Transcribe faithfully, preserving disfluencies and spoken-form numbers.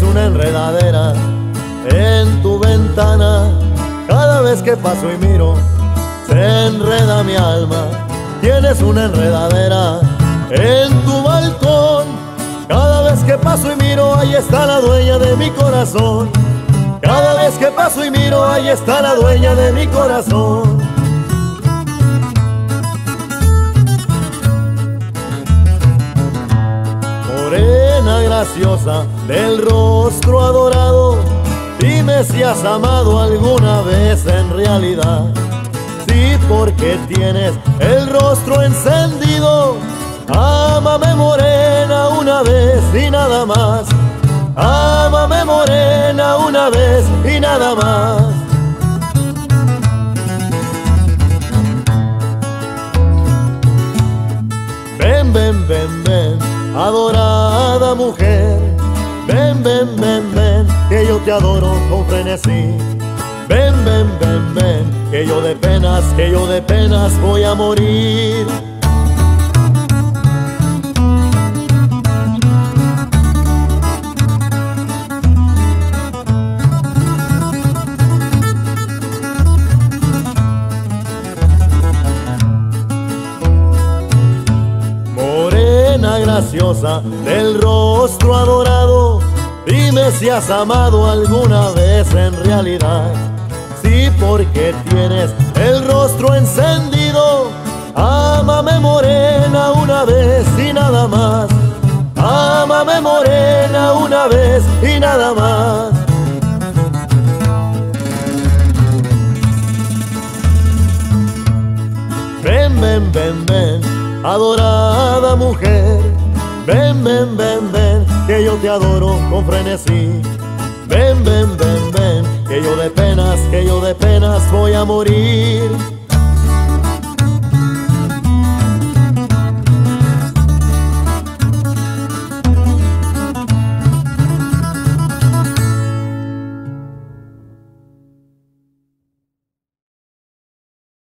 Tienes una enredadera en tu ventana, cada vez que paso y miro se enreda mi alma. Tienes una enredadera en tu balcón, cada vez que paso y miro ahí está la dueña de mi corazón. Cada vez que paso y miro ahí está la dueña de mi corazón. Morena graciosa del rostro adorado, dime si has amado alguna vez en realidad. Sí, porque tienes el rostro encendido. Ámame morena una vez y nada más. Ámame morena una vez y nada más. Ven, ven, ven, ven, adorada mujer. Ven, ven, ven, ven, que yo te adoro con frenesí. Ven, ven, ven, ven, que yo de penas, que yo de penas voy a morir. Morena graciosa del rostro adorado, dime si has amado alguna vez en realidad. Sí, porque tienes el rostro encendido. Ámame morena una vez y nada más. Ámame morena una vez y nada más. Ven, ven, ven, ven, adorada mujer. Ven, ven, ven, ven, que yo te adoro con frenesí. Ven, ven, ven, ven, que yo de penas, que yo de penas voy a morir.